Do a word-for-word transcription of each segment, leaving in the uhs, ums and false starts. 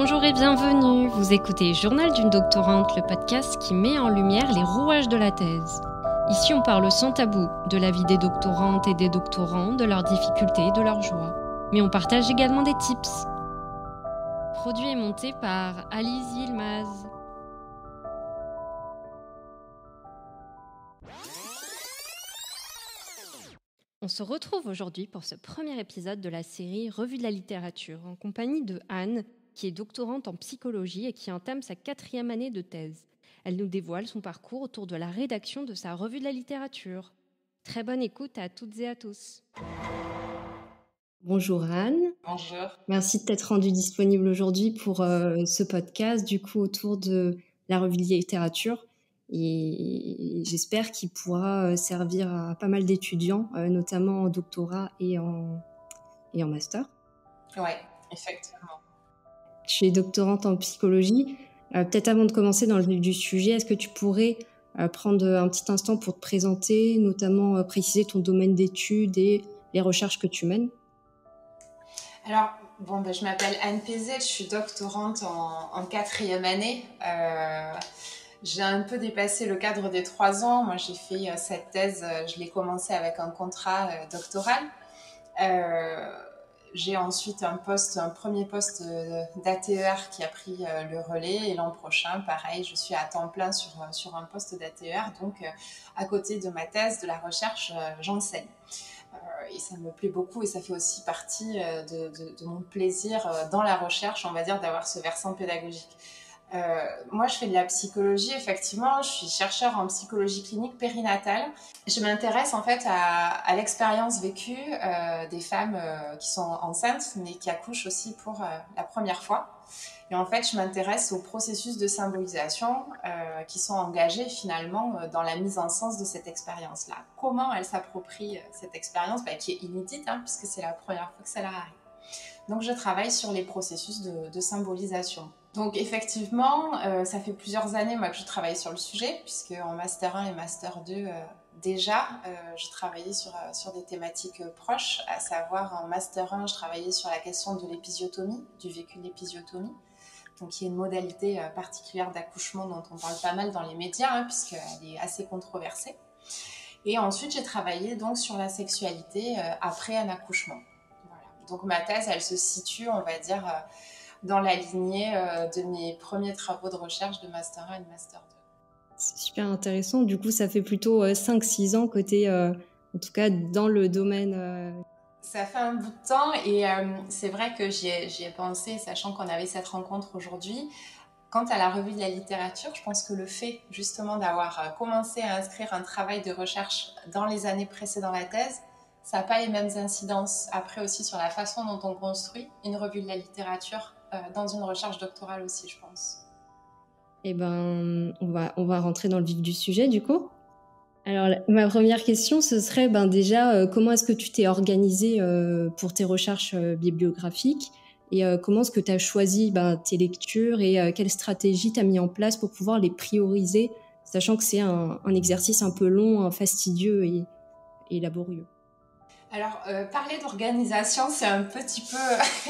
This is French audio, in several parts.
Bonjour et bienvenue, vous écoutez Journal d'une doctorante, le podcast qui met en lumière les rouages de la thèse. Ici on parle sans tabou de la vie des doctorantes et des doctorants, de leurs difficultés, de leurs joies. Mais on partage également des tips. Produit et monté par Alice Yilmaz. On se retrouve aujourd'hui pour ce premier épisode de la série Revue de la littérature en compagnie de Anne, qui est doctorante en psychologie et qui entame sa quatrième année de thèse. Elle nous dévoile son parcours autour de la rédaction de sa Revue de la littérature. Très bonne écoute à toutes et à tous. Bonjour Anne. Bonjour. Merci de t'être rendue disponible aujourd'hui pour euh, ce podcast, du coup autour de la Revue de la littérature. Et j'espère qu'il pourra servir à pas mal d'étudiants, euh, notamment en doctorat et en, et en master. Oui, effectivement. Tu es doctorante en psychologie. Euh, peut-être avant de commencer dans le vif du sujet, est-ce que tu pourrais euh, prendre un petit instant pour te présenter, notamment euh, préciser ton domaine d'études et les recherches que tu mènes? Alors, bon, ben, je m'appelle Anne Pézet, je suis doctorante en, en quatrième année. Euh, j'ai un peu dépassé le cadre des trois ans. Moi, j'ai fait euh, cette thèse, euh, je l'ai commencée avec un contrat euh, doctoral. Euh, J'ai ensuite un poste, un premier poste d'A T E R qui a pris euh, le relais, et l'an prochain, pareil, je suis à temps plein sur, sur un poste d'A T E R, donc euh, à côté de ma thèse, de la recherche, euh, j'enseigne. Euh, et ça me plaît beaucoup et ça fait aussi partie euh, de, de, de mon plaisir euh, dans la recherche, on va dire, d'avoir ce versant pédagogique. Euh, moi, je fais de la psychologie, effectivement. Je suis chercheur en psychologie clinique périnatale. Je m'intéresse en fait à, à l'expérience vécue euh, des femmes euh, qui sont enceintes, mais qui accouchent aussi pour euh, la première fois. Et en fait, je m'intéresse aux processus de symbolisation euh, qui sont engagés finalement euh, dans la mise en sens de cette expérience-là. Comment elles s'approprient euh, cette expérience, bah, qui est inédite, hein, puisque c'est la première fois que ça leur arrive. Donc, je travaille sur les processus de, de symbolisation. Donc, effectivement, euh, ça fait plusieurs années moi, que je travaille sur le sujet, puisque en Master un et Master deux, euh, déjà, euh, je travaillais sur, euh, sur des thématiques euh, proches, à savoir en Master un, je travaillais sur la question de l'épisiotomie, du vécu de l'épisiotomie, donc qui est une modalité euh, particulière d'accouchement dont on parle pas mal dans les médias, hein, puisqu'elle est assez controversée. Et ensuite, j'ai travaillé donc sur la sexualité euh, après un accouchement. Donc ma thèse, elle se situe, on va dire, euh, dans la lignée euh, de mes premiers travaux de recherche de Master un et de Master deux. C'est super intéressant. Du coup, ça fait plutôt euh, cinq six ans que tu es, euh, en tout cas, dans le domaine... Euh... Ça fait un bout de temps et euh, c'est vrai que j'y ai, j'y ai pensé, sachant qu'on avait cette rencontre aujourd'hui. Quant à la Revue de la littérature, je pense que le fait justement d'avoir commencé à inscrire un travail de recherche dans les années précédant la thèse, ça n'a pas les mêmes incidences après aussi sur la façon dont on construit une revue de la littérature euh, dans une recherche doctorale aussi, je pense. Eh ben, on va, on va rentrer dans le vif du sujet du coup. Alors, ma première question, ce serait ben, déjà, euh, comment est-ce que tu t'es organisée euh, pour tes recherches euh, bibliographiques et euh, comment est-ce que tu as choisi ben, tes lectures et euh, quelle stratégie tu as mis en place pour pouvoir les prioriser, sachant que c'est un, un exercice un peu long, hein, fastidieux et, et laborieux. Alors, euh, parler d'organisation, c'est un petit peu,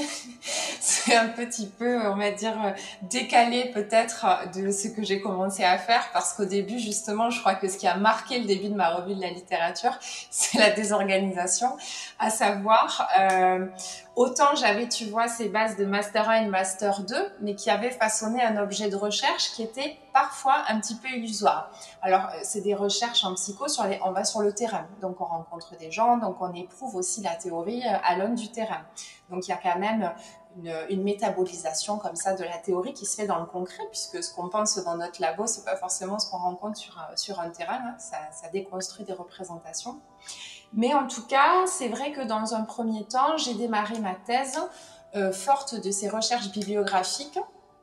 c'est un petit peu, on va dire, décalé peut-être de ce que j'ai commencé à faire, parce qu'au début, justement, je crois que ce qui a marqué le début de ma revue de la littérature, c'est la désorganisation, à savoir, euh, autant j'avais, tu vois, ces bases de Master un et de Master deux, mais qui avaient façonné un objet de recherche qui était parfois un petit peu illusoire. Alors, c'est des recherches en psycho, sur les, on va sur le terrain, donc on rencontre des gens, donc on éprouve aussi la théorie à l'aune du terrain. Donc, il y a quand même une, une métabolisation comme ça de la théorie qui se fait dans le concret, puisque ce qu'on pense dans notre labo, c'est pas forcément ce qu'on rencontre sur un, sur un terrain, hein, ça, ça déconstruit des représentations. Mais en tout cas, c'est vrai que dans un premier temps, j'ai démarré ma thèse euh, forte de ces recherches bibliographiques.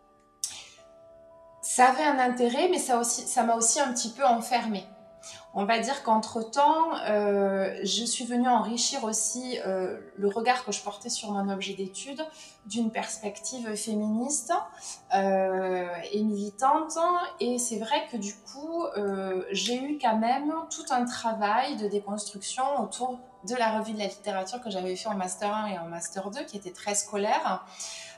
Ça avait un intérêt, mais ça, aussi, ça m'a aussi un petit peu enfermée. On va dire qu'entre-temps, euh, je suis venue enrichir aussi euh, le regard que je portais sur mon objet d'étude d'une perspective féministe euh, et militante. Et c'est vrai que du coup, euh, j'ai eu quand même tout un travail de déconstruction autour de la revue de la littérature que j'avais fait en Master un et en Master deux, qui était très scolaire.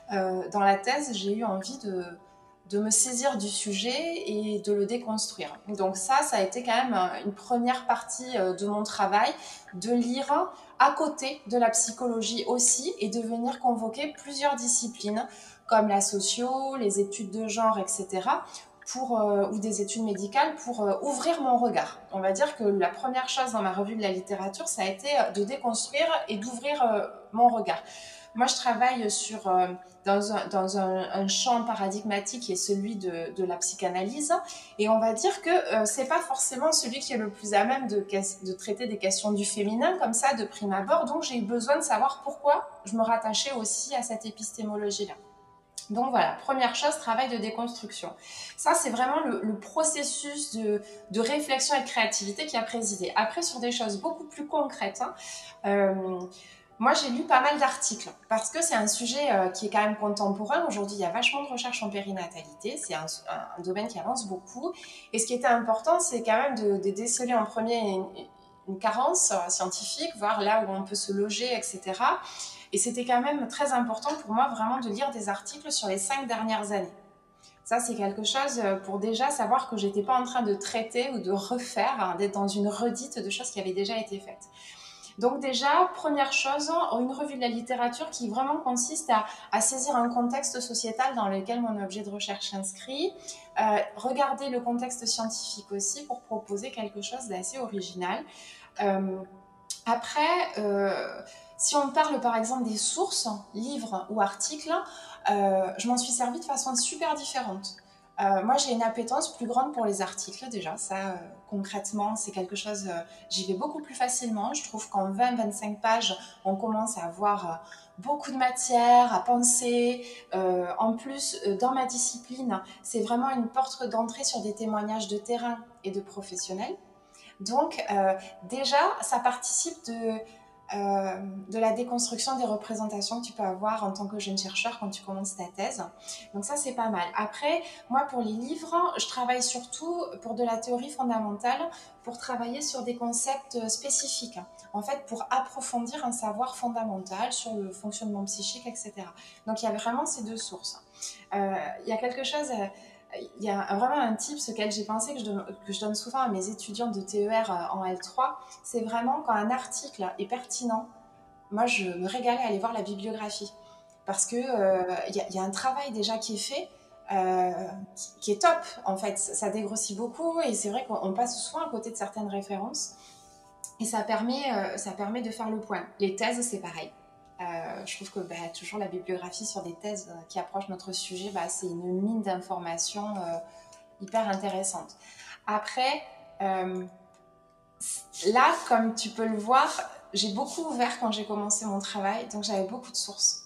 euh, dans la thèse, j'ai eu envie de, de me saisir du sujet et de le déconstruire. Donc ça, ça a été quand même une première partie de mon travail, de lire à côté de la psychologie aussi et de venir convoquer plusieurs disciplines comme la socio, les études de genre, et cetera, pour, euh, ou des études médicales pour euh, ouvrir mon regard. On va dire que la première chose dans ma revue de la littérature, ça a été de déconstruire et d'ouvrir euh, mon regard. Moi, je travaille sur, euh, dans, un, dans un, un champ paradigmatique qui est celui de, de la psychanalyse. Et on va dire que euh, ce n'est pas forcément celui qui est le plus à même de, de traiter des questions du féminin, comme ça, de prime abord. Donc, j'ai eu besoin de savoir pourquoi je me rattachais aussi à cette épistémologie-là. Donc voilà, première chose, travail de déconstruction. Ça, c'est vraiment le, le processus de, de réflexion et de créativité qui a présidé. Après, sur des choses beaucoup plus concrètes, hein, euh, moi, j'ai lu pas mal d'articles parce que c'est un sujet euh, qui est quand même contemporain. Aujourd'hui, il y a vachement de recherche en périnatalité. C'est un, un, un domaine qui avance beaucoup. Et ce qui était important, c'est quand même de, de déceler en premier une, une carence scientifique, voir là où on peut se loger, et cetera. Et c'était quand même très important pour moi vraiment de lire des articles sur les cinq dernières années. Ça, c'est quelque chose pour déjà savoir que je n'étais pas en train de traiter ou de refaire, hein, d'être dans une redite de choses qui avaient déjà été faites. Donc déjà, première chose, une revue de la littérature qui vraiment consiste à, à saisir un contexte sociétal dans lequel mon objet de recherche s'inscrit, euh, regarder le contexte scientifique aussi pour proposer quelque chose d'assez original. Euh, après... Euh, Si on parle par exemple des sources, livres ou articles, euh, je m'en suis servie de façon super différente. Euh, moi, j'ai une appétence plus grande pour les articles déjà. Ça, euh, concrètement, c'est quelque chose, euh, j'y vais beaucoup plus facilement. Je trouve qu'en vingt à vingt-cinq pages, on commence à avoir euh, beaucoup de matière à penser. Euh, en plus, euh, dans ma discipline, c'est vraiment une porte d'entrée sur des témoignages de terrain et de professionnels. Donc, euh, déjà, ça participe de... Euh, de la déconstruction des représentations que tu peux avoir en tant que jeune chercheur quand tu commences ta thèse. Donc ça, c'est pas mal. Après, moi, pour les livres, je travaille surtout pour de la théorie fondamentale, pour travailler sur des concepts spécifiques. En fait, pour approfondir un savoir fondamental sur le fonctionnement psychique, et cetera. Donc, il y a vraiment ces deux sources. Euh, il y a quelque chose... Euh, Il y a vraiment un tip, ce auquel j'ai pensé, que je, donne, que je donne souvent à mes étudiants de T E R en L trois, c'est vraiment quand un article est pertinent, moi je me régale à aller voir la bibliographie. Parce qu'il euh, y, y a un travail déjà qui est fait, euh, qui, qui est top en fait. Ça dégrossit beaucoup et c'est vrai qu'on passe souvent à côté de certaines références. Et ça permet, euh, ça permet de faire le point. Les thèses, c'est pareil. Euh, je trouve que bah, toujours la bibliographie sur des thèses euh, qui approchent notre sujet, bah, c'est une mine d'informations euh, hyper intéressante. Après, euh, là, comme tu peux le voir, j'ai beaucoup ouvert quand j'ai commencé mon travail, donc j'avais beaucoup de sources.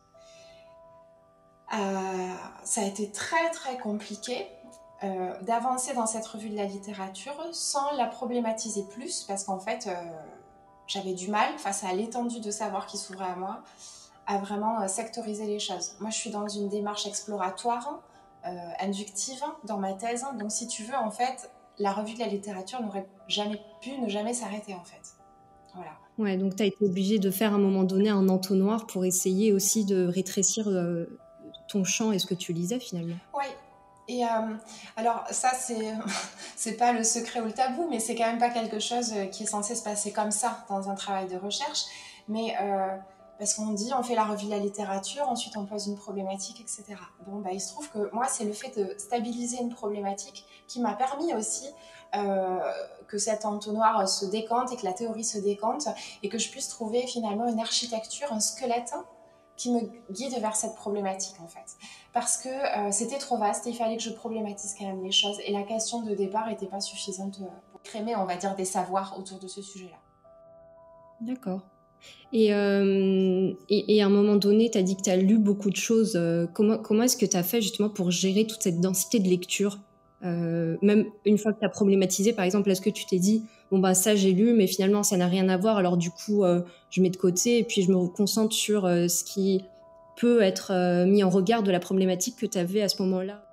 Euh, ça a été très très compliqué euh, d'avancer dans cette revue de la littérature sans la problématiser plus, parce qu'en fait... Euh, j'avais du mal, face à l'étendue de savoir qui s'ouvrait à moi, à vraiment sectoriser les choses. Moi, je suis dans une démarche exploratoire, euh, inductive dans ma thèse. Donc, si tu veux, en fait, la revue de la littérature n'aurait jamais pu ne jamais s'arrêter, en fait. Voilà. Ouais, donc tu as été obligée de faire à un moment donné un entonnoir pour essayer aussi de rétrécir euh, ton champ et ce que tu lisais, finalement. Oui. Et euh, alors ça c'est c'est pas le secret ou le tabou, mais c'est quand même pas quelque chose qui est censé se passer comme ça dans un travail de recherche, mais euh, parce qu'on dit on fait la revue de la littérature, ensuite on pose une problématique, et cetera. Bon bah il se trouve que moi c'est le fait de stabiliser une problématique qui m'a permis aussi euh, que cet entonnoir se décante et que la théorie se décante et que je puisse trouver finalement une architecture, un squelette qui me guide vers cette problématique en fait. Parce que euh, c'était trop vaste et il fallait que je problématise quand même les choses et la question de départ n'était pas suffisante pour crémer, on va dire, des savoirs autour de ce sujet-là. D'accord. Et, euh, et, et à un moment donné, tu as dit que tu as lu beaucoup de choses. Comment, comment est-ce que tu as fait justement pour gérer toute cette densité de lecture euh, même une fois que tu as problématisé, par exemple, est-ce que tu t'es dit bon bah ça j'ai lu mais finalement ça n'a rien à voir, alors du coup euh, je mets de côté et puis je me concentre sur euh, ce qui peut être euh, mis en regard de la problématique que tu avais à ce moment-là?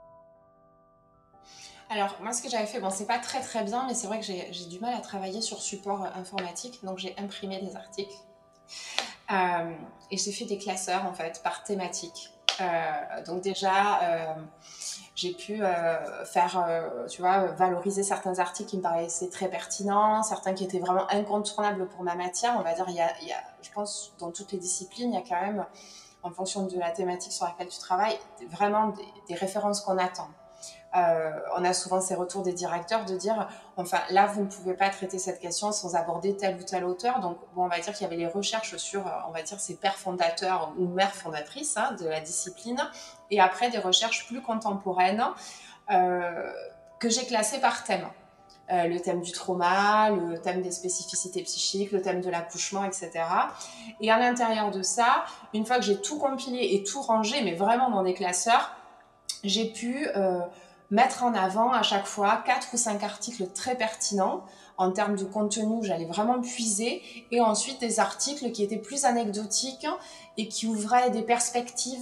Alors moi ce que j'avais fait, bon c'est pas très très bien, mais c'est vrai que j'ai, j'ai du mal à travailler sur support informatique, donc j'ai imprimé des articles. Euh, et j'ai fait des classeurs en fait par thématique. Euh, donc déjà, euh, j'ai pu euh, faire, euh, tu vois, valoriser certains articles qui me paraissaient très pertinents, certains qui étaient vraiment incontournables pour ma matière. On va dire, il y a, il y a, je pense, dans toutes les disciplines, il y a quand même, en fonction de la thématique sur laquelle tu travailles, vraiment des, des références qu'on attend. Euh, on a souvent ces retours des directeurs de dire, enfin là vous ne pouvez pas traiter cette question sans aborder tel ou tel auteur. Donc bon, on va dire qu'il y avait les recherches sur, on va dire, ces pères fondateurs ou mères fondatrices hein, de la discipline, et après des recherches plus contemporaines euh, que j'ai classées par thème. Euh, le thème du trauma, le thème des spécificités psychiques, le thème de l'accouchement, et cetera. Et à l'intérieur de ça, une fois que j'ai tout compilé et tout rangé, mais vraiment dans des classeurs, j'ai pu euh, mettre en avant à chaque fois quatre ou cinq articles très pertinents en termes de contenu où j'allais vraiment puiser, et ensuite des articles qui étaient plus anecdotiques et qui ouvraient des perspectives,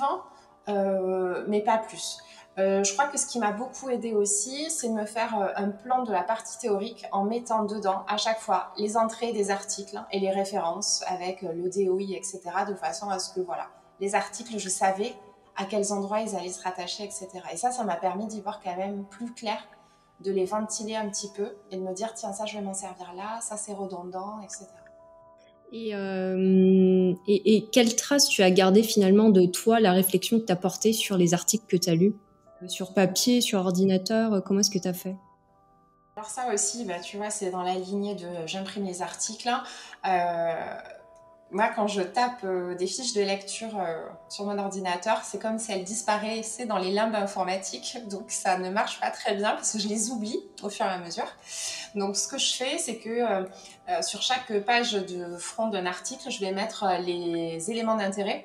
euh, mais pas plus. Euh, je crois que ce qui m'a beaucoup aidé aussi, c'est de me faire un plan de la partie théorique en mettant dedans à chaque fois les entrées des articles et les références avec le D O I, et cetera, de façon à ce que voilà, les articles, je savais à quels endroits ils allaient se rattacher, et cetera. Et ça, ça m'a permis d'y voir quand même plus clair, de les ventiler un petit peu et de me dire, tiens, ça, je vais m'en servir là, ça, c'est redondant, et cetera. Et, euh, et, et quelle trace tu as gardé finalement de toi, la réflexion que tu as portée sur les articles que tu as lus? Sur papier, sur ordinateur, comment est-ce que tu as fait? Alors ça aussi, bah, tu vois, c'est dans la lignée de j'imprime les articles. Euh, Moi, quand je tape euh, des fiches de lecture euh, sur mon ordinateur, c'est comme si elles disparaissaient dans les limbes informatiques. Donc, ça ne marche pas très bien parce que je les oublie au fur et à mesure. Donc, ce que je fais, c'est que euh, euh, sur chaque page de front d'un article, je vais mettre euh, les éléments d'intérêt.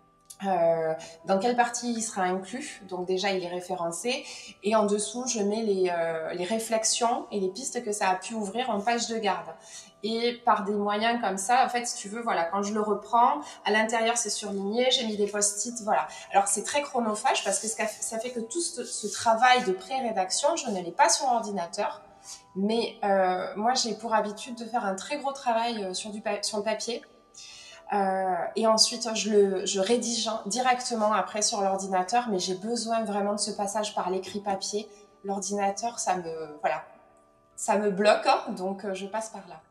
Euh, dans quelle partie il sera inclus, donc déjà il est référencé, et en dessous je mets les, euh, les réflexions et les pistes que ça a pu ouvrir en page de garde. Et par des moyens comme ça, en fait, si tu veux, voilà, quand je le reprends, à l'intérieur c'est surligné, j'ai mis des post-it, voilà. Alors c'est très chronophage parce que ça fait que tout ce, ce travail de pré-rédaction, je ne l'ai pas sur l'ordinateur, mais euh, moi j'ai pour habitude de faire un très gros travail sur, du sur le papier. Euh, et ensuite, je, le, je rédige directement après sur l'ordinateur, mais j'ai besoin vraiment de ce passage par l'écrit papier. L'ordinateur, ça me, voilà, ça me bloque, hein, donc euh, je passe par là.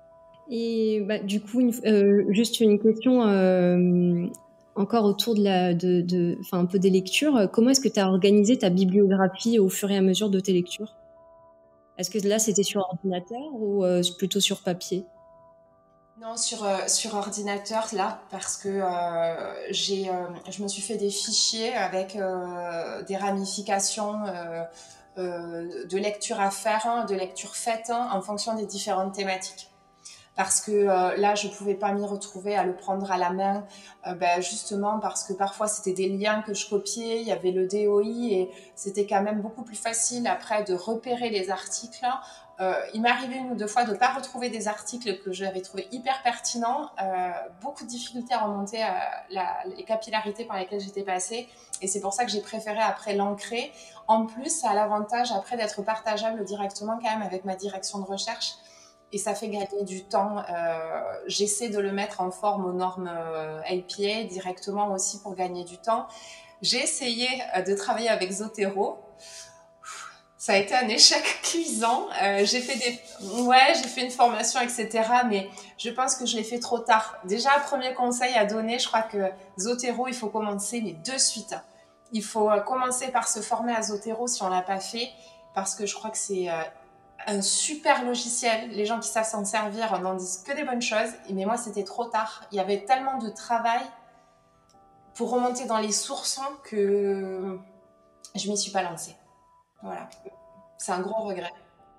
Et bah, du coup, une, euh, juste une question euh, encore autour de la, de, de, enfin un peu des lectures. Comment est-ce que tu as organisé ta bibliographie au fur et à mesure de tes lectures? Est-ce que là, c'était sur ordinateur ou euh, plutôt sur papier? Non, sur, euh, sur ordinateur, là, parce que euh, j'ai, euh, je me suis fait des fichiers avec euh, des ramifications euh, euh, de lecture à faire, hein, de lecture faite hein, en fonction des différentes thématiques. Parce que euh, là, je ne pouvais pas m'y retrouver à le prendre à la main, euh, ben, justement parce que parfois c'était des liens que je copiais, il y avait le D O I et c'était quand même beaucoup plus facile après de repérer les articles. Euh, il m'est arrivé une ou deux fois de ne pas retrouver des articles que j'avais trouvés hyper pertinents, euh, beaucoup de difficultés à remonter à la, les capillarités par lesquelles j'étais passée, et c'est pour ça que j'ai préféré après l'ancrer. En plus, ça a l'avantage après d'être partageable directement quand même avec ma direction de recherche, et ça fait gagner du temps. Euh, j'essaie de le mettre en forme aux normes euh, A P A directement aussi pour gagner du temps. J'ai essayé euh, de travailler avec Zotero. Ça a été un échec cuisant. Euh, j'ai fait des, ouais, j'ai fait une formation, et cetera. Mais je pense que je l'ai fait trop tard. Déjà, premier conseil à donner, je crois que Zotero, il faut commencer mais de suite. Il faut commencer par se former à Zotero si on l'a pas fait, parce que je crois que c'est euh, un super logiciel. Les gens qui savent s'en servir n'en disent que des bonnes choses. Mais moi, c'était trop tard. Il y avait tellement de travail pour remonter dans les sources que je m'y suis pas lancée. Voilà. C'est un gros regret.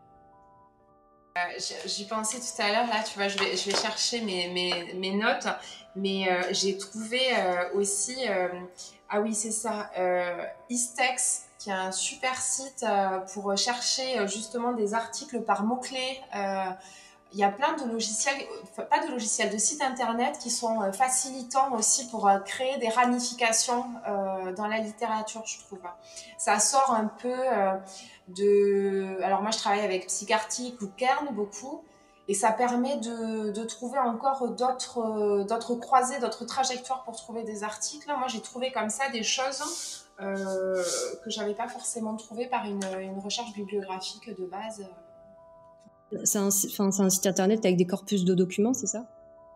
Euh, J'y pensais tout à l'heure, là, tu vois, je vais, je vais chercher mes, mes, mes notes, mais euh, j'ai trouvé euh, aussi, euh, ah oui, c'est ça, euh, Istex, qui est un super site euh, pour chercher euh, justement des articles par mots-clés. Euh, il y a plein de logiciels, enfin, pas de logiciels, de sites internet qui sont euh, facilitants aussi pour euh, créer des ramifications euh, dans la littérature, je trouve. Ça sort un peu euh, de... Alors moi, je travaille avec Psychartic ou Kern beaucoup, et ça permet de, de trouver encore d'autres, euh, d'autres croisées, d'autres trajectoires pour trouver des articles. Moi, j'ai trouvé comme ça des choses euh, que j'avais pas forcément trouvées par une, une recherche bibliographique de base. C'est un, enfin, c'est un site internet avec des corpus de documents, c'est ça?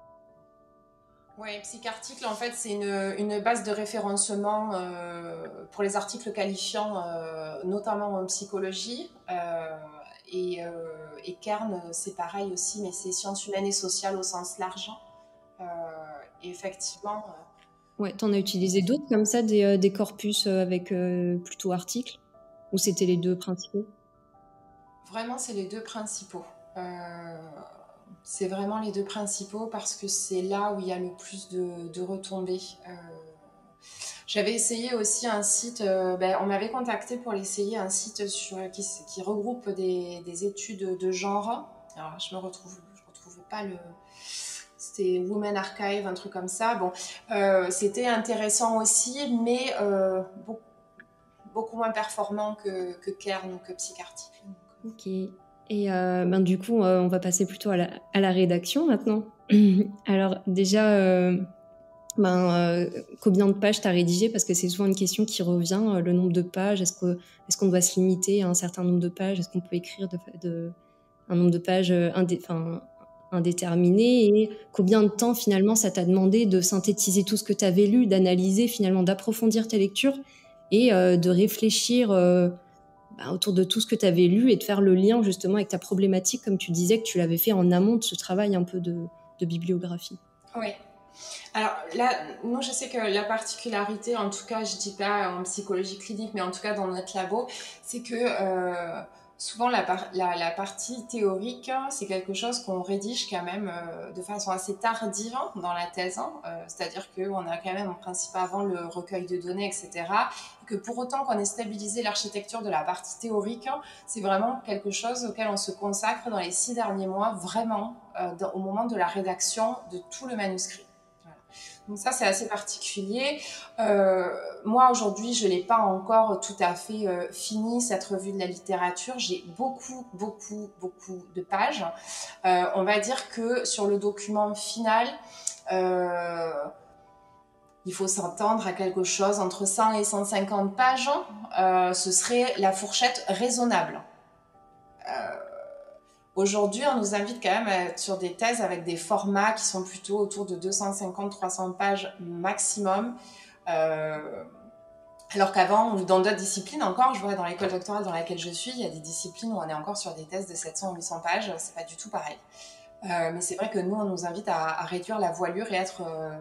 Oui, Psycharticle, en fait, c'est une, une base de référencement euh, pour les articles qualifiants, euh, notamment en psychologie. Euh, et, euh, et Cairn, c'est pareil aussi, mais c'est sciences humaines et sociales au sens large. Euh, et effectivement... Euh... Ouais, t'en as utilisé d'autres comme ça, des, euh, des corpus avec euh, plutôt articles? Ou c'était les deux principaux? Vraiment, c'est les deux principaux. Euh... C'est vraiment les deux principaux parce que c'est là où il y a le plus de, de retombées. Euh, j'avais essayé aussi un site, euh, ben, on m'avait contacté pour l'essayer, un site sur, qui, qui regroupe des, des études de genre. Alors je me retrouve, je retrouve pas le... C'était Women Archive, un truc comme ça. Bon, euh, c'était intéressant aussi, mais euh, beaucoup, beaucoup moins performant que, que Cairn ou que Psycharticle. Ok. Et euh, ben, du coup, euh, on va passer plutôt à la, à la rédaction maintenant. Alors déjà, euh, ben, euh, combien de pages tu as rédigé? Parce que c'est souvent une question qui revient, euh, le nombre de pages. Est-ce que, est-ce qu'on doit se limiter à un certain nombre de pages? Est-ce qu'on peut écrire de, de, un nombre de pages indé, enfin, indéterminé? Et combien de temps finalement ça t'a demandé de synthétiser tout ce que tu avais lu, d'analyser finalement, d'approfondir tes lectures et euh, de réfléchir... Euh, Bah, autour de tout ce que tu avais lu et de faire le lien justement avec ta problématique, comme tu disais que tu l'avais fait en amont de ce travail un peu de, de bibliographie. Oui. Alors là, nous, je sais que la particularité, en tout cas, je dis pas en psychologie clinique, mais en tout cas dans notre labo, c'est que euh, souvent la, par la, la partie théorique, c'est quelque chose qu'on rédige quand même euh, de façon assez tardive dans la thèse. Hein, euh, C'est-à-dire qu'on a quand même en principe avant le recueil de données, et cetera. Et que pour autant qu'on ait stabilisé l'architecture de la partie théorique, c'est vraiment quelque chose auquel on se consacre dans les six derniers mois, vraiment, euh, dans, au moment de la rédaction de tout le manuscrit. Donc ça, c'est assez particulier. Euh, moi, aujourd'hui, je ne l'ai pas encore tout à fait euh, fini, cette revue de la littérature. J'ai beaucoup, beaucoup, beaucoup de pages. Euh, on va dire que sur le document final, euh, il faut s'entendre à quelque chose entre cent et cent cinquante pages. Euh, ce serait la fourchette raisonnable. Euh, Aujourd'hui, on nous invite quand même à être sur des thèses avec des formats qui sont plutôt autour de deux cent cinquante à trois cents pages maximum. Euh, alors qu'avant, ou dans d'autres disciplines encore, je vois dans l'école doctorale dans laquelle je suis, il y a des disciplines où on est encore sur des thèses de sept cents ou huit cents pages. C'est pas du tout pareil. Euh, mais c'est vrai que nous, on nous invite à, à réduire la voilure et être euh,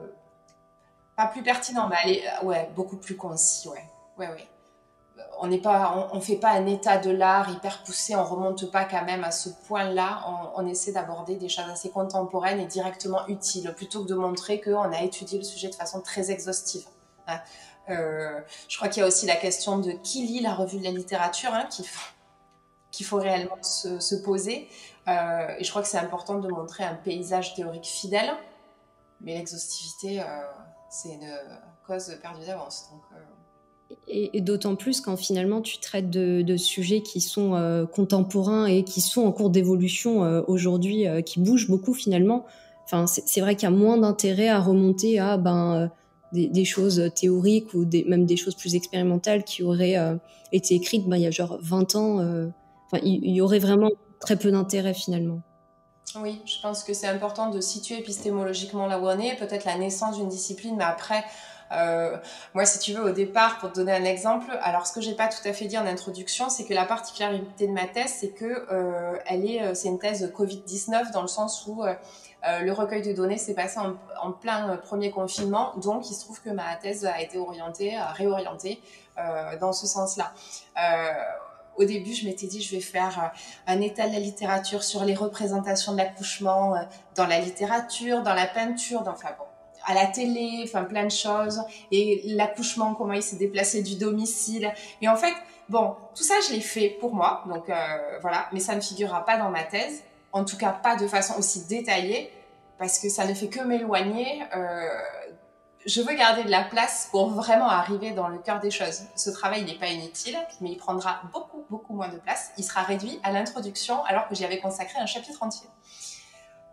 pas plus pertinent, mais aller, ouais, beaucoup plus concis. Ouais, ouais, ouais. On n'est pas, on, on fait pas un état de l'art hyper poussé, on remonte pas quand même à ce point-là. On, on essaie d'aborder des choses assez contemporaines et directement utiles, plutôt que de montrer qu'on a étudié le sujet de façon très exhaustive. Hein. Euh, je crois qu'il y a aussi la question de qui lit la revue de la littérature, hein, qu'il faut, qu'il faut réellement se, se poser. Euh, et je crois que c'est important de montrer un paysage théorique fidèle, mais l'exhaustivité, euh, c'est une cause perdue d'avance. Donc, euh, Et, et d'autant plus quand finalement tu traites de, de sujets qui sont euh, contemporains et qui sont en cours d'évolution euh, aujourd'hui, euh, qui bougent beaucoup finalement. Enfin, c'est, c'est vrai qu'il y a moins d'intérêt à remonter à ben, euh, des, des choses théoriques ou des, même des choses plus expérimentales qui auraient euh, été écrites ben, il y a genre vingt ans. Euh, enfin, il, il y aurait vraiment très peu d'intérêt finalement. Oui, je pense que c'est important de situer épistémologiquement là où on est, peut-être la naissance d'une discipline, mais après, euh, moi, si tu veux, au départ, pour te donner un exemple, alors ce que j'ai pas tout à fait dit en introduction, c'est que la particularité de ma thèse, c'est que euh, elle est, c'est une thèse covid dix-neuf dans le sens où euh, le recueil de données s'est passé en, en plein premier confinement, donc il se trouve que ma thèse a été orientée, réorientée euh, dans ce sens-là. Euh, Au début, je m'étais dit, je vais faire un état de la littérature sur les représentations de l'accouchement dans la littérature, dans la peinture, dans, enfin bon, à la télé, enfin plein de choses. Et l'accouchement, comment il s'est déplacé du domicile. Et en fait, bon, tout ça, je l'ai fait pour moi. Donc euh, voilà, mais ça ne figurera pas dans ma thèse. En tout cas, pas de façon aussi détaillée, parce que ça ne fait que m'éloigner. Euh, Je veux garder de la place pour vraiment arriver dans le cœur des choses. Ce travail n'est pas inutile, mais il prendra beaucoup, beaucoup moins de place. Il sera réduit à l'introduction, alors que j'y avais consacré un chapitre entier.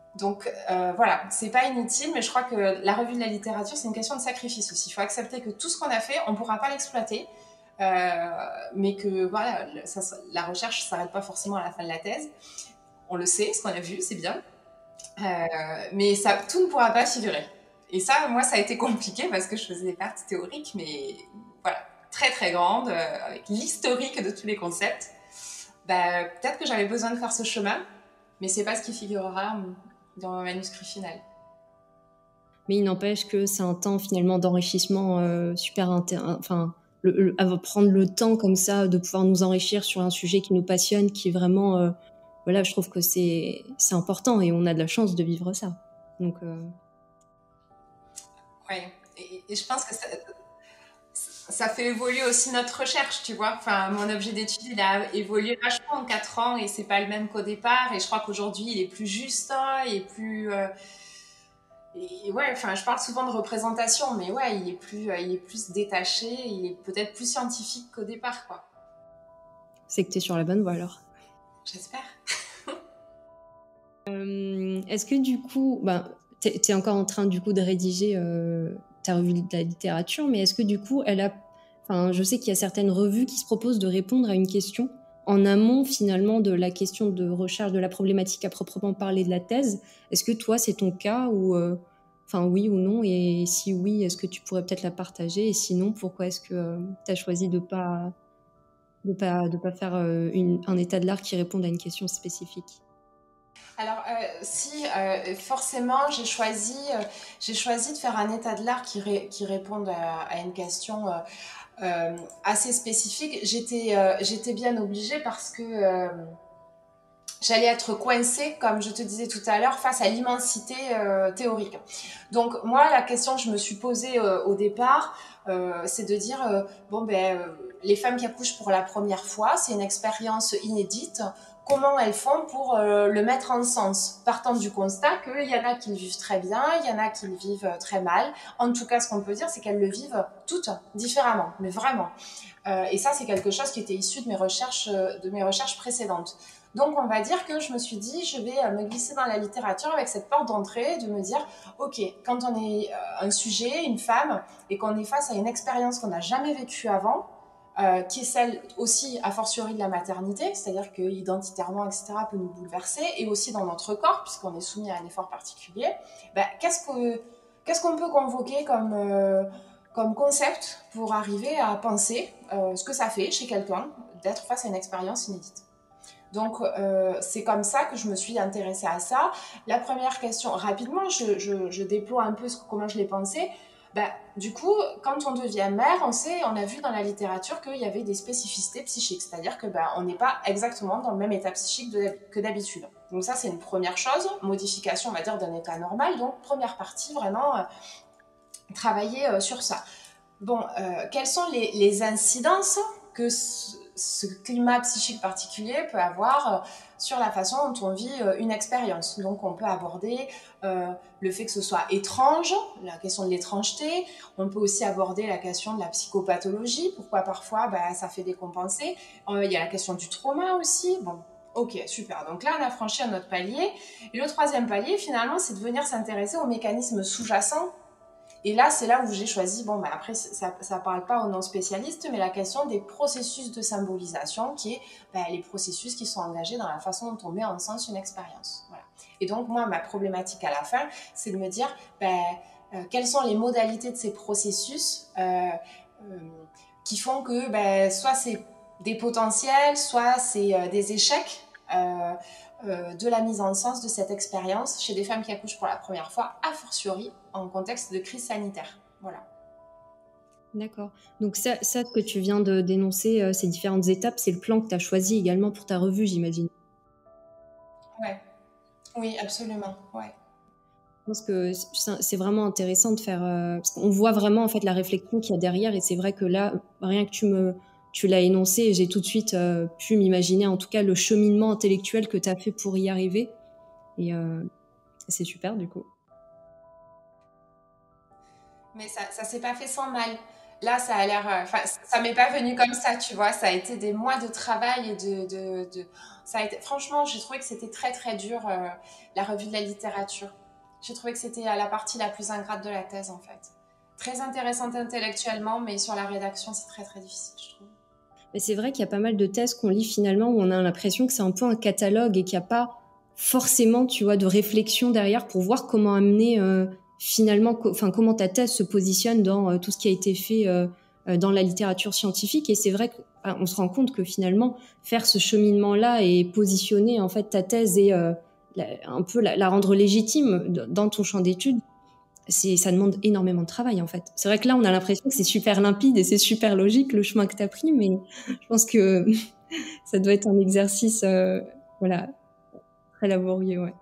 Donc euh, voilà, c'est pas inutile, mais je crois que la revue de la littérature, c'est une question de sacrifice aussi. Il faut accepter que tout ce qu'on a fait, on ne pourra pas l'exploiter, euh, mais que voilà, ça, la recherche ne s'arrête pas forcément à la fin de la thèse. On le sait, ce qu'on a vu, c'est bien, euh, mais ça, tout ne pourra pas figurer. Et ça, moi, ça a été compliqué parce que je faisais des parties théoriques, mais voilà, très très grandes, euh, avec l'historique de tous les concepts. Bah, peut-être que j'avais besoin de faire ce chemin, mais c'est pas ce qui figurera dans mon manuscrit final. Mais il n'empêche que c'est un temps finalement d'enrichissement euh, super intéressant. Enfin, le, le, prendre le temps comme ça de pouvoir nous enrichir sur un sujet qui nous passionne, qui est vraiment, euh, voilà, je trouve que c'est c'est important et on a de la chance de vivre ça. Donc. Euh... Ouais, et, et je pense que ça, ça fait évoluer aussi notre recherche, tu vois. Enfin, mon objet d'étude, il a évolué vachement en quatre ans et c'est pas le même qu'au départ. Et je crois qu'aujourd'hui, il est plus juste, hein, il est plus. Euh, et ouais, enfin, je parle souvent de représentation, mais ouais, il est plus, il est plus détaché, il est peut-être plus scientifique qu'au départ, quoi. C'est que tu es sur la bonne voie alors. J'espère. euh, Est-ce que du coup, ben, tu es encore en train du coup de rédiger euh, ta revue de la littérature, mais est-ce que du coup, elle a, enfin, je sais qu'il y a certaines revues qui se proposent de répondre à une question en amont finalement de la question de recherche de la problématique à proprement parler de la thèse. Est-ce que toi, c'est ton cas ou, euh, enfin, oui ou non? Et si oui, est-ce que tu pourrais peut-être la partager? Et sinon, pourquoi est-ce que euh, tu as choisi de pas de pas de pas faire euh, une, un état de l'art qui réponde à une question spécifique? Alors, euh, si, euh, forcément, j'ai choisi, euh, j'ai choisi de faire un état de l'art qui, ré, qui réponde à, à une question euh, euh, assez spécifique. J'étais euh, j'étais bien obligée parce que euh, j'allais être coincée, comme je te disais tout à l'heure, face à l'immensité euh, théorique. Donc, moi, la question que je me suis posée euh, au départ, euh, c'est de dire, euh, bon, ben, euh, les femmes qui accouchent pour la première fois, c'est une expérience inédite. Comment elles font pour euh, le mettre en sens, partant du constat qu'il y en a qui le vivent très bien, il y en a qui le vivent très mal. En tout cas, ce qu'on peut dire, c'est qu'elles le vivent toutes différemment, mais vraiment. Euh, et ça, c'est quelque chose qui était issu de mes recherches, de mes recherches précédentes. Donc, on va dire que je me suis dit, je vais me glisser dans la littérature avec cette porte d'entrée, de me dire, ok, quand on est un sujet, une femme, et qu'on est face à une expérience qu'on n'a jamais vécue avant, Euh, qui est celle aussi a fortiori de la maternité, c'est-à-dire que identitairement, et cetera, peut nous bouleverser, et aussi dans notre corps, puisqu'on est soumis à un effort particulier, ben, qu'est-ce que, qu'est-ce qu'on peut convoquer comme, euh, comme concept pour arriver à penser euh, ce que ça fait chez quelqu'un d'être face à une expérience inédite. Donc, euh, c'est comme ça que je me suis intéressée à ça. La première question, rapidement, je, je, je déploie un peu ce, comment je l'ai pensé. Ben, du coup, quand on devient mère, on sait, on a vu dans la littérature qu'il y avait des spécificités psychiques, c'est-à-dire que ben, on n'est pas exactement dans le même état psychique de, que d'habitude. Donc ça, c'est une première chose, modification, on va dire, d'un état normal. Donc, première partie, vraiment, euh, travailler euh, sur ça. Bon, euh, quelles sont les, les incidences que ce, ce climat psychique particulier peut avoir euh, sur la façon dont on vit euh, une expérience. Donc on peut aborder euh, le fait que ce soit étrange, la question de l'étrangeté. On peut aussi aborder la question de la psychopathologie, pourquoi parfois bah, ça fait décompenser. Euh, il y a la question du trauma aussi. Bon, ok, super. Donc là, on a franchi un autre palier. Et le troisième palier, finalement, c'est de venir s'intéresser aux mécanismes sous-jacents. Et là, c'est là où j'ai choisi, bon, bah après, ça ne parle pas aux non-spécialistes, mais la question des processus de symbolisation, qui est bah, les processus qui sont engagés dans la façon dont on met en sens une expérience. Voilà. Et donc, moi, ma problématique à la fin, c'est de me dire, bah, euh, quelles sont les modalités de ces processus euh, euh, qui font que bah, soit c'est des potentiels, soit c'est euh, des échecs euh, Euh, de la mise en sens de cette expérience chez des femmes qui accouchent pour la première fois, a fortiori en contexte de crise sanitaire. Voilà. D'accord. Donc ça, ça que tu viens de dénoncer, euh, ces différentes étapes, c'est le plan que tu as choisi également pour ta revue, j'imagine. Ouais. Oui, absolument. Ouais. Je pense que c'est vraiment intéressant de faire... Euh, parce qu'on voit vraiment en fait la réflexion qu'il y a derrière, et c'est vrai que là, rien que tu me... Tu l'as énoncé, j'ai tout de suite euh, pu m'imaginer en tout cas le cheminement intellectuel que tu as fait pour y arriver. Et euh, c'est super du coup. Mais ça ne s'est pas fait sans mal. Là, ça a l'air. Enfin, ça m'est pas venu comme ça, tu vois. Ça a été des mois de travail et de, de, de- ça a été. Franchement, j'ai trouvé que c'était très très dur euh, la revue de la littérature. J'ai trouvé que c'était euh, la partie la plus ingrate de la thèse, en fait. Très intéressante intellectuellement, mais sur la rédaction, c'est très très difficile, je trouve. Mais c'est vrai qu'il y a pas mal de thèses qu'on lit finalement où on a l'impression que c'est un peu un catalogue et qu'il n'y a pas forcément, tu vois, de réflexion derrière pour voir comment amener euh, finalement, co- enfin comment ta thèse se positionne dans euh, tout ce qui a été fait euh, euh, dans la littérature scientifique. Et c'est vrai qu'on se rend compte que finalement faire ce cheminement-là et positionner en fait ta thèse et euh, la- un peu la, la rendre légitime d- dans ton champ d'études, c'est, ça demande énormément de travail en fait. C'est vrai que là, on a l'impression que c'est super limpide et c'est super logique le chemin que tu as pris, mais je pense que ça doit être un exercice, euh, voilà, très laborieux, ouais.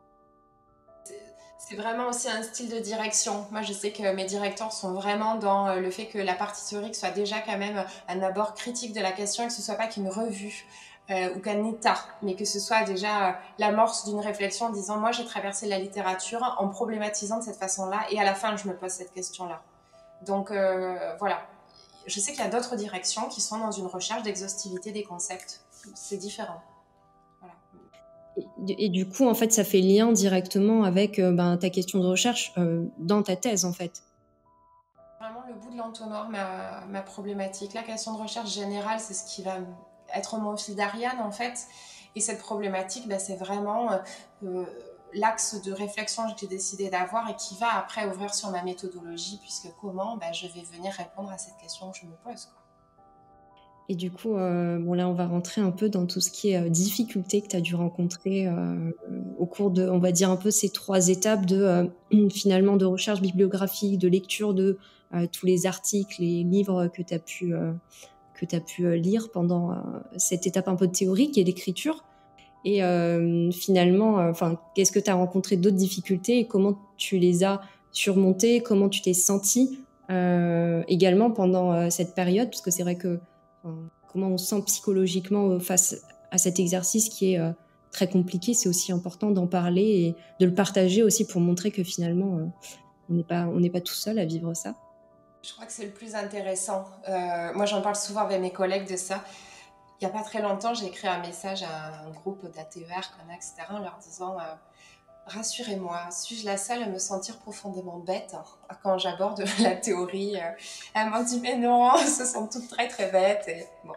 C'est vraiment aussi un style de direction. Moi, je sais que mes directeurs sont vraiment dans euh, le fait que la partie théorique soit déjà quand même un abord critique de la question et que ce soit pas qu'une revue euh, ou qu'un état, mais que ce soit déjà euh, l'amorce d'une réflexion en disant moi j'ai traversé la littérature en problématisant de cette façon-là et à la fin je me pose cette question-là. Donc euh, voilà. Je sais qu'il y a d'autres directions qui sont dans une recherche d'exhaustivité des concepts. C'est différent. Voilà. Et, et du coup, en fait, ça fait lien directement avec euh, ben, ta question de recherche euh, dans ta thèse, en fait. Vraiment le bout de l'entonnoir, ma, ma problématique. La question de recherche générale, c'est ce qui va être mon fil d'Ariane en fait. Et cette problématique, bah, c'est vraiment euh, l'axe de réflexion que j'ai décidé d'avoir et qui va après ouvrir sur ma méthodologie, puisque comment bah, je vais venir répondre à cette question que je me pose, quoi. Et du coup, euh, bon là, on va rentrer un peu dans tout ce qui est euh, difficulté que tu as dû rencontrer euh, au cours de, on va dire un peu ces trois étapes de euh, finalement de recherche bibliographique, de lecture de euh, tous les articles et livres que tu as pu euh, que tu as pu euh, lire pendant euh, cette étape un peu théorique et d'écriture. Et euh, finalement, euh, enfin, qu'est-ce que tu as rencontré d'autres difficultés et comment tu les as surmontées, comment tu t'es senti euh, également pendant euh, cette période, parce que c'est vrai que enfin, comment on se sent psychologiquement euh, face à cet exercice qui est euh, très compliqué, c'est aussi important d'en parler et de le partager aussi pour montrer que finalement, euh, on n'est pas, on n'est pas tout seul à vivre ça. Je crois que c'est le plus intéressant. Euh, moi, j'en parle souvent avec mes collègues de ça. Il n'y a pas très longtemps, j'ai écrit un message à un groupe d'A T E R, Connect, et cetera, en leur disant euh, rassurez-moi, suis-je la seule à me sentir profondément bête hein, quand j'aborde la théorie euh, Elle m'a dit mais non, ce sont toutes très très bêtes. Et bon.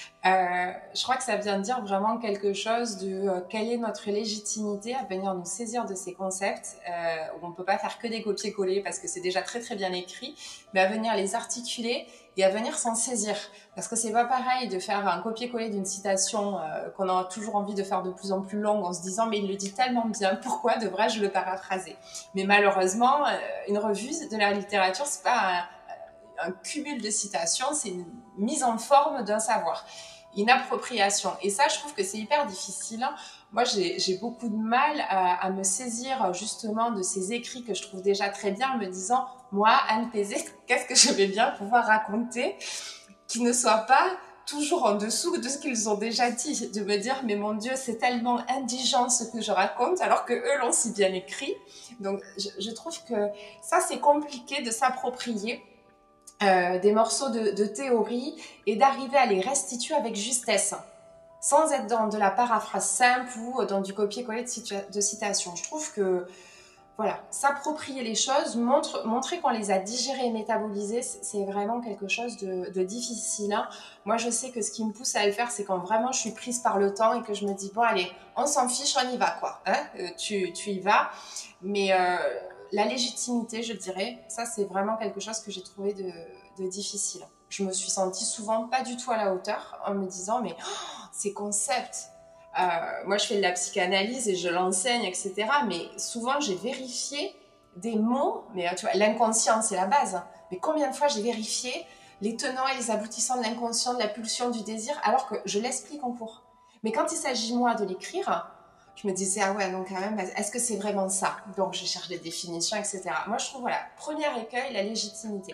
Euh, je crois que ça vient de dire vraiment quelque chose de euh, quelle est notre légitimité à venir nous saisir de ces concepts euh, où on ne peut pas faire que des copier-coller parce que c'est déjà très très bien écrit, mais à venir les articuler et à venir s'en saisir. Parce que c'est pas pareil de faire un copier-coller d'une citation euh, qu'on a toujours envie de faire de plus en plus longue en se disant mais il le dit tellement bien, pourquoi devrais-je le paraphraser? Mais malheureusement, euh, une revue de la littérature, c'est pas un, un cumul de citations, c'est une mise en forme d'un savoir, une appropriation. Et ça, je trouve que c'est hyper difficile. Moi, j'ai, j'ai beaucoup de mal à, à me saisir justement de ces écrits que je trouve déjà très bien, en me disant, moi, Anne Pézé, qu'est-ce que je vais bien pouvoir raconter qui ne soit pas toujours en dessous de ce qu'ils ont déjà dit, de me dire mais mon Dieu c'est tellement indigent ce que je raconte alors que eux l'ont si bien écrit. Donc je, je trouve que ça c'est compliqué de s'approprier euh, des morceaux de, de théorie et d'arriver à les restituer avec justesse, sans être dans de la paraphrase simple ou dans du copier-coller de, situa- de citations. Je trouve que voilà, s'approprier les choses, montre, montrer qu'on les a digérées et métabolisées, c'est vraiment quelque chose de, de difficile. Hein. Moi, je sais que ce qui me pousse à le faire, c'est quand vraiment je suis prise par le temps et que je me dis, bon, allez, on s'en fiche, on y va, quoi. Hein euh, tu, tu y vas. Mais euh, la légitimité, je dirais, ça, c'est vraiment quelque chose que j'ai trouvé de, de difficile. Je me suis sentie souvent pas du tout à la hauteur en me disant, mais oh, ces concepts, euh, moi, je fais de la psychanalyse et je l'enseigne, et cetera. Mais souvent, j'ai vérifié des mots, mais tu vois, l'inconscient, c'est la base. Mais combien de fois j'ai vérifié les tenants et les aboutissants de l'inconscient, de la pulsion, du désir, alors que je l'explique en cours. Mais quand il s'agit, moi, de l'écrire, je me disais, ah ouais, donc quand même, est-ce que c'est vraiment ça? Donc, je cherche des définitions, et cetera. Moi, je trouve, voilà, premier écueil, la légitimité.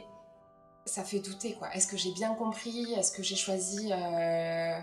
Ça fait douter, quoi. Est-ce que j'ai bien compris? Est-ce que j'ai choisi... Euh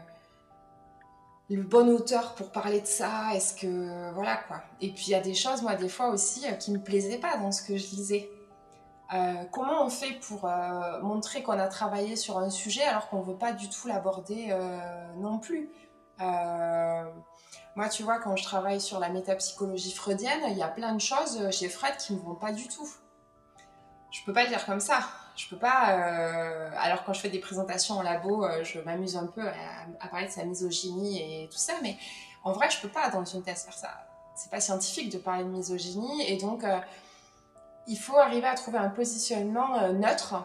le bon auteur pour parler de ça, est-ce que... Voilà, quoi. Et puis, il y a des choses, moi, des fois aussi, euh, qui me plaisaient pas dans ce que je lisais. Euh, comment on fait pour euh, montrer qu'on a travaillé sur un sujet alors qu'on ne veut pas du tout l'aborder euh, non plus. euh, Moi, tu vois, quand je travaille sur la métapsychologie freudienne, il y a plein de choses chez Freud qui ne me vont pas du tout. Je ne peux pas le dire comme ça. Je peux pas. Euh... Alors, quand je fais des présentations en labo, euh, je m'amuse un peu à, à parler de sa misogynie et tout ça, mais en vrai, je ne peux pas dans une thèse faire ça. C'est pas scientifique de parler de misogynie, et donc euh, il faut arriver à trouver un positionnement euh, neutre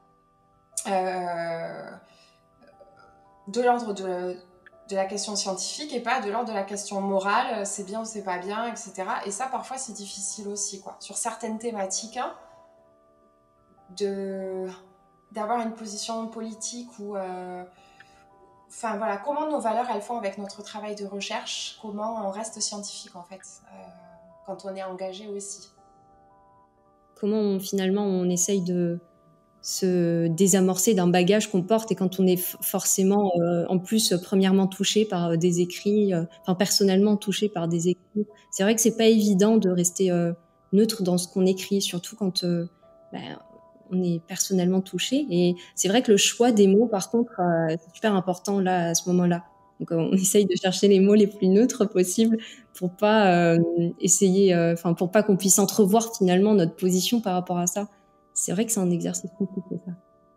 euh, de l'ordre de, de la question scientifique et pas de l'ordre de la question morale, c'est bien ou c'est pas bien, et cetera. Et ça, parfois, c'est difficile aussi, quoi. Sur certaines thématiques, hein, de, d'avoir une position politique ou... Euh, enfin, voilà, comment nos valeurs, elles font avec notre travail de recherche, comment on reste scientifique, en fait, euh, quand on est engagé aussi. Comment on, finalement on essaye de se désamorcer d'un bagage qu'on porte, et quand on est f- forcément euh, en plus euh, premièrement touché par euh, des écrits, euh, enfin personnellement touché par des écrits, c'est vrai que c'est pas évident de rester euh, neutre dans ce qu'on écrit, surtout quand euh, ben, on est personnellement touché. Et c'est vrai que le choix des mots, par contre, euh, c'est super important là à ce moment-là. Donc euh, on essaye de chercher les mots les plus neutres possibles pour pas euh, essayer, enfin euh, pour pas qu'on puisse entrevoir finalement notre position par rapport à ça. C'est vrai que c'est un exercice compliqué, ça.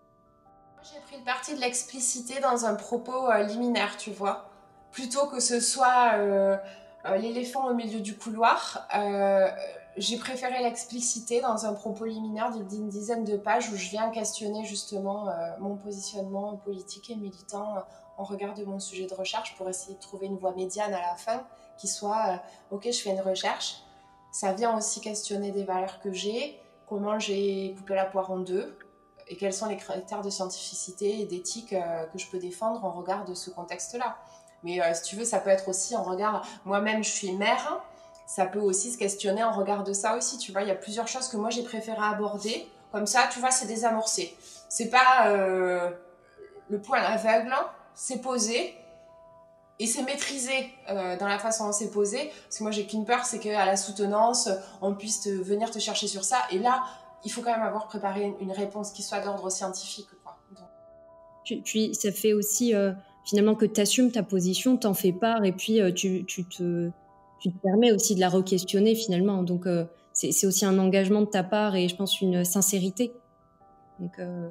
J'ai pris le parti de l'expliciter dans un propos euh, liminaire, tu vois. Plutôt que ce soit euh, euh, l'éléphant au milieu du couloir, euh, j'ai préféré l'expliciter dans un propos liminaire d'une dizaine de pages où je viens questionner justement euh, mon positionnement politique et militant euh, en regard de mon sujet de recherche pour essayer de trouver une voie médiane à la fin qui soit euh, ok, je fais une recherche. Ça vient aussi questionner des valeurs que j'ai, comment j'ai coupé la poire en deux, et quels sont les critères de scientificité et d'éthique euh, que je peux défendre en regard de ce contexte-là. Mais euh, si tu veux, ça peut être aussi en regard... Moi-même, je suis mère, ça peut aussi se questionner en regard de ça aussi, tu vois. Il y a plusieurs choses que moi, j'ai préféré aborder. Comme ça, tu vois, c'est désamorcé. C'est pas euh, le point aveugle, c'est posé, et c'est maîtrisé euh, dans la façon dont c'est posé. Parce que moi, j'ai qu'une peur, c'est qu'à la soutenance, on puisse te, venir te chercher sur ça. Et là, il faut quand même avoir préparé une réponse qui soit d'ordre scientifique, quoi. Donc... Puis, puis ça fait aussi euh, finalement que tu assumes ta position, t'en fais part, et puis euh, tu, tu, te, tu te permets aussi de la re-questionner finalement. Donc euh, c'est, c'est aussi un engagement de ta part, et je pense une sincérité. Donc, euh...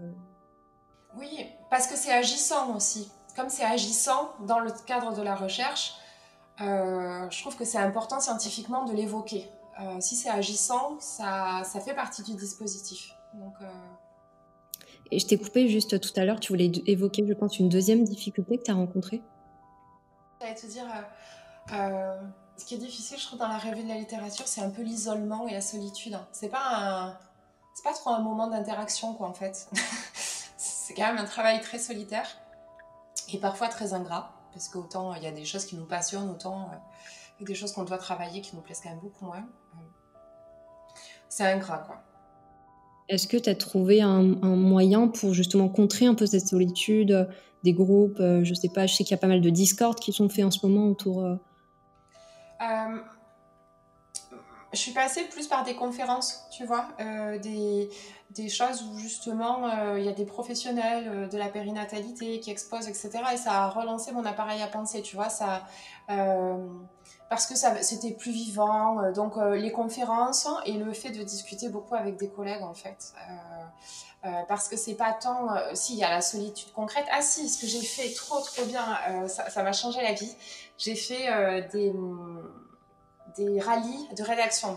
Oui, parce que c'est agissant aussi. Comme c'est agissant dans le cadre de la recherche, euh, je trouve que c'est important scientifiquement de l'évoquer. Euh, si c'est agissant, ça, ça fait partie du dispositif. Donc, euh... Et je t'ai coupé juste tout à l'heure, tu voulais évoquer, je pense, une deuxième difficulté que tu as rencontrée. J'allais te dire, euh, euh, ce qui est difficile, je trouve, dans la revue de la littérature, c'est un peu l'isolement et la solitude. C'est pas un, c'est pas trop un moment d'interaction, quoi, en fait. C'est quand même un travail très solitaire et parfois très ingrat, parce qu'autant il y a des choses qui nous passionnent, autant euh, il y a des choses qu'on doit travailler qui nous plaisent quand même beaucoup moins. C'est ingrat, quoi. Est-ce que tu as trouvé un, un moyen pour justement contrer un peu cette solitude, des groupes, euh, je sais pas, je sais qu'il y a pas mal de Discord qui sont faits en ce moment autour... Euh... Euh, je suis passée plus par des conférences, tu vois, euh, des, des choses où justement euh, il y a des professionnels euh, de la périnatalité qui exposent, et cetera. Et ça a relancé mon appareil à penser, tu vois, ça, euh, parce que ça, c'était plus vivant. Euh, donc euh, les conférences et le fait de discuter beaucoup avec des collègues, en fait. Euh, euh, parce que c'est pas tant... Euh, si, il y a la solitude concrète. Ah si, ce que j'ai fait trop trop bien, euh, ça, ça m'a changé la vie. J'ai fait euh, des... des rallyes de rédaction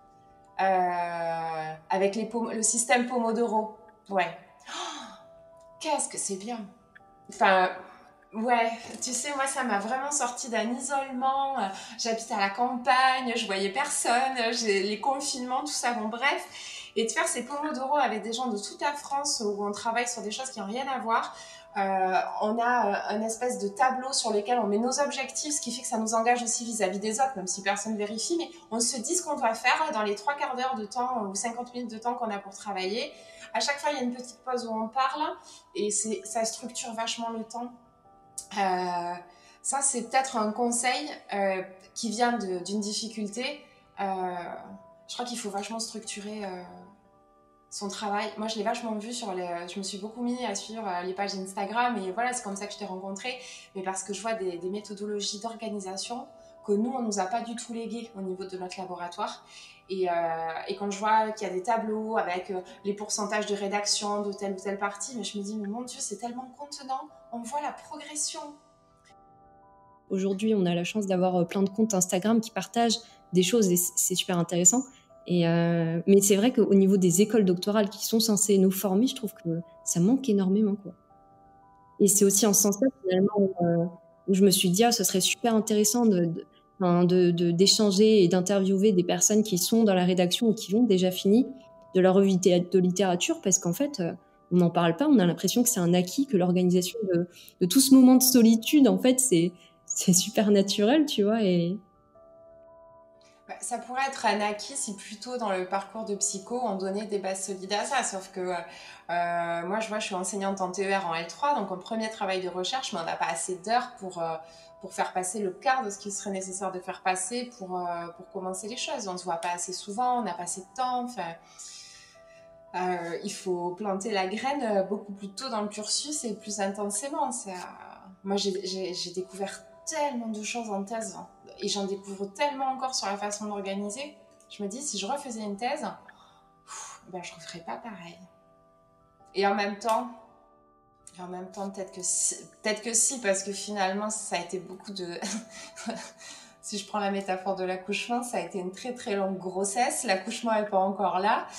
euh, avec les le système Pomodoro. Ouais. Oh, qu'est-ce que c'est bien. Enfin, ouais, tu sais, moi, ça m'a vraiment sorti d'un isolement. J'habite à la campagne, je voyais personne, j'ai les confinements, tout ça, bon, bref. Et de faire ces Pomodoro avec des gens de toute la France où on travaille sur des choses qui n'ont rien à voir. Euh, on a un espèce de tableau sur lequel on met nos objectifs, ce qui fait que ça nous engage aussi vis-à-vis des autres, même si personne ne vérifie, mais on se dit ce qu'on doit faire dans les trois quarts d'heure de temps ou cinquante minutes de temps qu'on a pour travailler. À chaque fois, il y a une petite pause où on parle et c'est, ça structure vachement le temps. Euh, ça, c'est peut-être un conseil euh, qui vient de, d'une difficulté. Euh, je crois qu'il faut vachement structurer... Euh, son travail. Moi, je l'ai vachement vu sur les... Je me suis beaucoup mis à suivre les pages Instagram et voilà, c'est comme ça que je t'ai rencontrée. Mais parce que je vois des, des méthodologies d'organisation que nous, on nous a pas du tout léguées au niveau de notre laboratoire. Et, euh, et quand je vois qu'il y a des tableaux avec euh, les pourcentages de rédaction de telle ou telle partie, mais je me dis, mais mon Dieu, c'est tellement contenant. On voit la progression. Aujourd'hui, on a la chance d'avoir plein de comptes Instagram qui partagent des choses et c'est super intéressant. Et euh, mais c'est vrai qu'au niveau des écoles doctorales qui sont censées nous former, je trouve que ça manque énormément, quoi. Et c'est aussi en ce sens-là, finalement, où, euh, où je me suis dit, ah, ce serait super intéressant de, de, enfin, de, de, d'échanger et d'interviewer des personnes qui sont dans la rédaction ou qui ont déjà fini de leur revue de littérature, parce qu'en fait, euh, on n'en parle pas, on a l'impression que c'est un acquis, que l'organisation de, de tout ce moment de solitude, en fait, c'est, c'est super naturel, tu vois, et... Ça pourrait être un acquis si plutôt dans le parcours de psycho on donnait des bases solides à ça, sauf que euh, moi je vois je suis enseignante en T E R en L trois, donc en premier travail de recherche, mais on n'a pas assez d'heures pour, euh, pour faire passer le quart de ce qu'il serait nécessaire de faire passer pour, euh, pour commencer les choses. On ne se voit pas assez souvent, on n'a pas assez de temps, enfin, euh, il faut planter la graine beaucoup plus tôt dans le cursus et plus intensément. Ça... Moi j'ai, j'ai, j'ai découvert tellement de choses en thèse et j'en découvre tellement encore sur la façon d'organiser. Je me dis, si je refaisais une thèse, pff, ben, je ne referais pas pareil. Et en même temps, et en même temps peut-être que, si, peut-être que si, parce que finalement, ça a été beaucoup de... Si je prends la métaphore de l'accouchement, ça a été une très très longue grossesse. L'accouchement n'est pas encore là.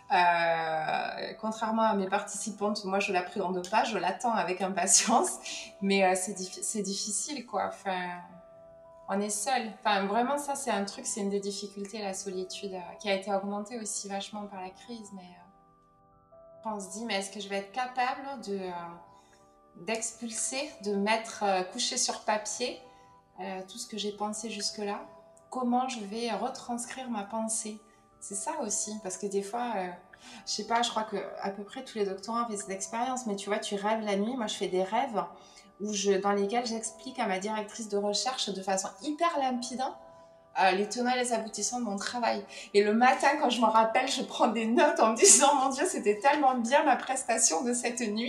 Euh, contrairement à mes participantes, moi je l'appréhende pas, je l'attends avec impatience, mais euh, c'est, diffi- c'est difficile quoi. Enfin, on est seul. Enfin, vraiment, ça c'est un truc, c'est une des difficultés, la solitude, euh, qui a été augmentée aussi vachement par la crise. Mais euh, on se dit, mais est-ce que je vais être capable de, euh, d'expulser, de mettre euh, couché sur papier euh, tout ce que j'ai pensé jusque-là? Comment je vais retranscrire ma pensée? C'est ça aussi, parce que des fois, euh, je sais pas, je crois que à peu près tous les doctorants ont fait cette expérience, mais tu vois, tu rêves la nuit. Moi, je fais des rêves où je, dans lesquels j'explique à ma directrice de recherche de façon hyper limpide euh, les tenants et les aboutissants de mon travail. Et le matin, quand je m'en rappelle, je prends des notes en me disant, mon Dieu, c'était tellement bien ma prestation de cette nuit.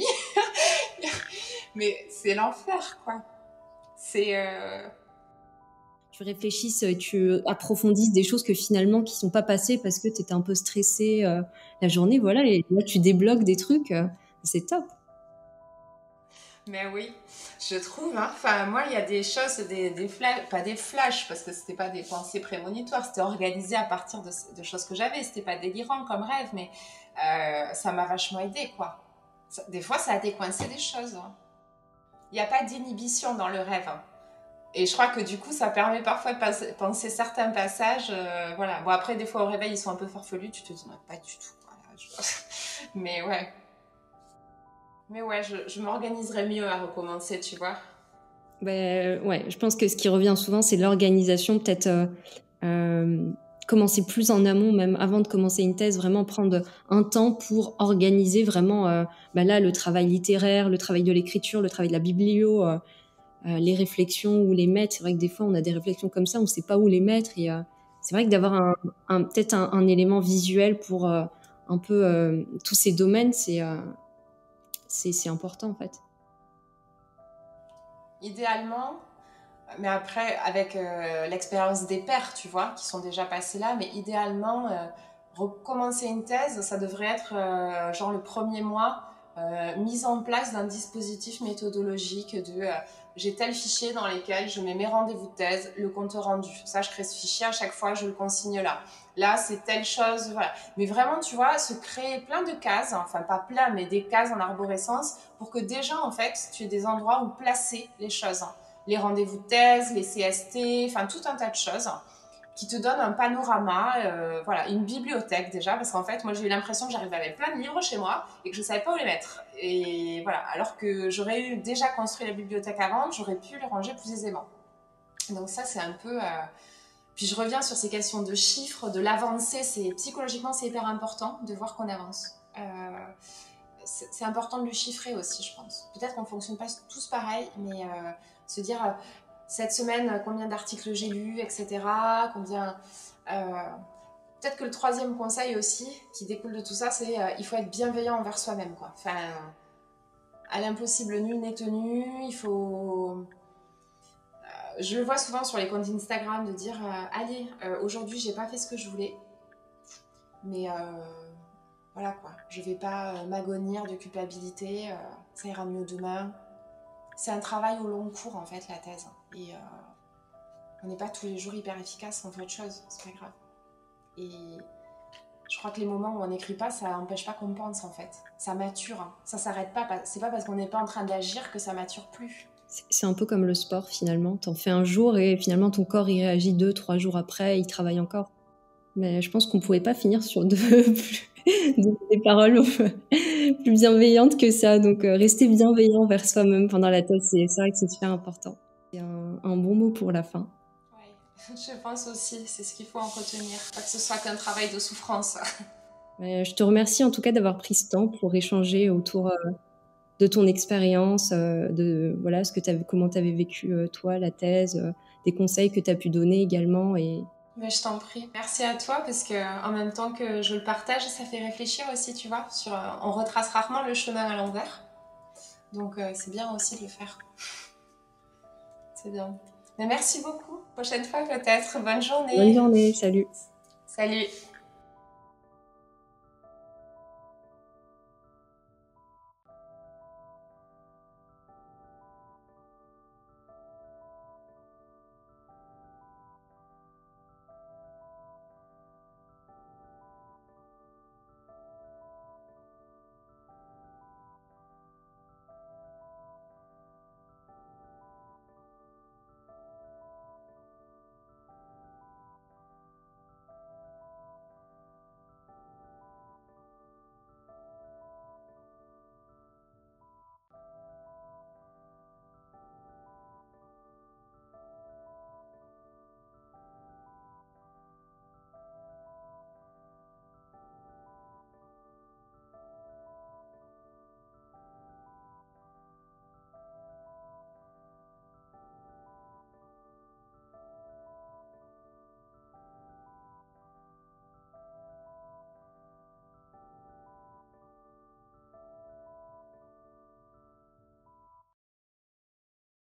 Mais c'est l'enfer, quoi. C'est... Euh... Tu réfléchisses, tu approfondisses des choses que finalement qui sont pas passées parce que tu étais un peu stressée euh, la journée, voilà, et là tu débloques des trucs, euh, c'est top. Mais oui, je trouve, hein. Enfin, moi, il y a des choses, des, des flashs, pas des flashs, parce que c'était pas des pensées prémonitoires, c'était organisé à partir de, de choses que j'avais, c'était pas délirant comme rêve, mais euh, ça m'a vachement aidé, quoi. Ça, des fois, ça a décoincé des choses. Hein. Il n'y a pas d'inhibition dans le rêve. Hein. Et je crois que du coup, ça permet parfois de passer, penser certains passages. Euh, voilà. Bon, après, des fois, au réveil, ils sont un peu farfelus. Tu te dis, non, pas du tout. Voilà, je... Mais ouais. Mais ouais, je, je m'organiserais mieux à recommencer, tu vois. Ben, ouais, je pense que ce qui revient souvent, c'est l'organisation. Peut-être euh, euh, commencer plus en amont, même avant de commencer une thèse, vraiment prendre un temps pour organiser vraiment euh, ben là, le travail littéraire, le travail de l'écriture, le travail de la biblio, euh, euh, les réflexions, où les mettre. C'est vrai que des fois, on a des réflexions comme ça, on ne sait pas où les mettre. Et euh, c'est vrai que d'avoir un, un, peut-être un, un élément visuel pour euh, un peu euh, tous ces domaines, c'est, euh, c'est, c'est important en fait. Idéalement, mais après, avec euh, l'expérience des pairs, tu vois, qui sont déjà passés là, mais idéalement, euh, recommencer une thèse, ça devrait être euh, genre le premier mois, euh, mise en place d'un dispositif méthodologique de euh, j'ai tel fichier dans lequel je mets mes rendez-vous de thèse, le compte rendu. Ça, je crée ce fichier, à chaque fois, je le consigne là. Là, c'est telle chose, voilà. Mais vraiment, tu vois, se créer plein de cases, enfin pas plein, mais des cases en arborescence, pour que déjà, en fait, tu aies des endroits où placer les choses. Les rendez-vous de thèse, les C S T, enfin tout un tas de choses qui te donnent un panorama, euh, voilà, une bibliothèque déjà, parce qu'en fait, moi j'ai eu l'impression que j'arrivais avec plein de livres chez moi et que je ne savais pas où les mettre. Et voilà, alors que j'aurais eu déjà construit la bibliothèque avant, j'aurais pu les ranger plus aisément. Donc ça, c'est un peu... Euh... Puis je reviens sur ces questions de chiffres, de l'avancée, c'est... psychologiquement c'est hyper important de voir qu'on avance. Euh... C'est, c'est important de le chiffrer aussi, je pense. Peut-être qu'on ne fonctionne pas tous pareil, mais euh, se dire... Euh, cette semaine, combien d'articles j'ai lus, et cetera. Combien, euh, peut-être que le troisième conseil aussi, qui découle de tout ça, c'est euh, il faut être bienveillant envers soi-même, quoi. Enfin, à l'impossible, nul n'est tenu. Il faut... Euh, je le vois souvent sur les comptes Instagram de dire euh, allez, euh, aujourd'hui, j'ai pas fait ce que je voulais. Mais... Euh, voilà quoi, je vais pas euh, m'agonir de culpabilité, euh, ça ira mieux demain. C'est un travail au long cours en fait, la thèse. Et euh, on n'est pas tous les jours hyper efficace, on fait autre chose, c'est pas grave. Et je crois que les moments où on n'écrit pas, ça n'empêche pas qu'on pense en fait. Ça mature, hein. Ça s'arrête pas. C'est pas parce qu'on n'est pas en train d'agir que ça mature plus. C'est un peu comme le sport finalement. T'en fais un jour et finalement ton corps il réagit deux, trois jours après, il travaille encore. Mais je pense qu'on pouvait pas finir sur de, de, des paroles plus bienveillantes que ça. Donc euh, rester bienveillant envers soi-même pendant la thèse, c'est vrai que c'est super important. C'est un, un bon mot pour la fin. Ouais, je pense aussi, c'est ce qu'il faut en retenir. Pas que ce soit qu'un travail de souffrance. Mais je te remercie en tout cas d'avoir pris ce temps pour échanger autour euh, de ton expérience, euh, de voilà ce que t'avais, comment tu avais vécu euh, toi la thèse, euh, des conseils que tu as pu donner également. Et mais je t'en prie. Merci à toi parce que en même temps que je le partage, ça fait réfléchir aussi, tu vois. Sur, euh, on retrace rarement le chemin à l'envers, donc euh, c'est bien aussi de le faire. C'est bien. Mais merci beaucoup. Prochaine fois peut-être. Bonne journée. Bonne journée. Salut. Salut.